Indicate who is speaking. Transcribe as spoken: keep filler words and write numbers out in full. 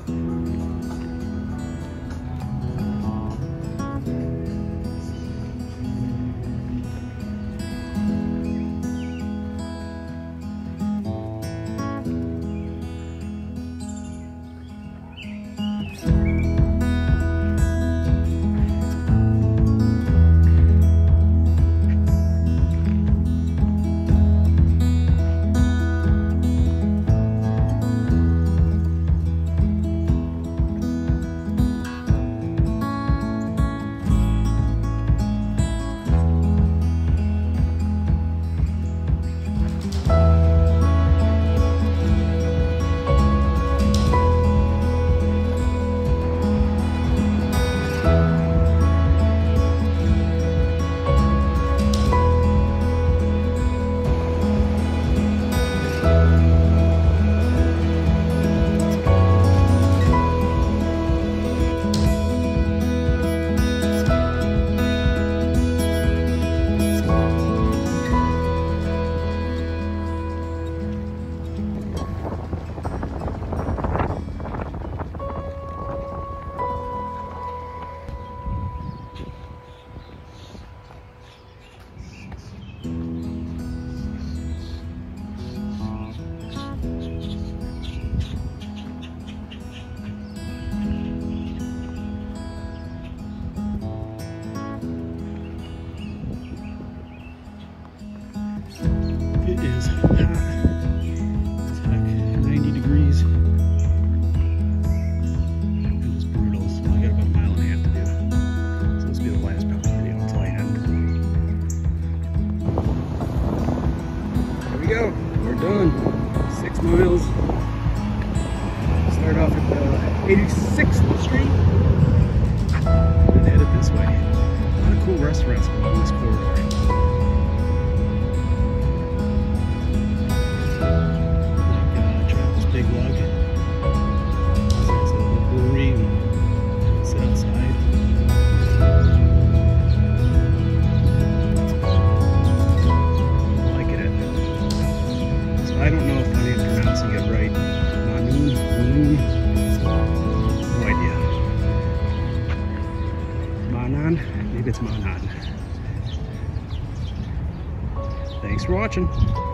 Speaker 1: It is hot as heck, ninety degrees. It was brutal, so I got about a mile and a half to do. So this will be the last power video until I end. There we go, we're done. Six miles. Start off at uh, eighty-sixth Street and headed this way. A lot of cool restaurants along this corridor. Big lug. So it's a little brewery and sit outside. I like it. So I don't know if I'm pronouncing it right. Monon, Monon. No idea. Monon? Maybe it's Monon. Thanks for watching.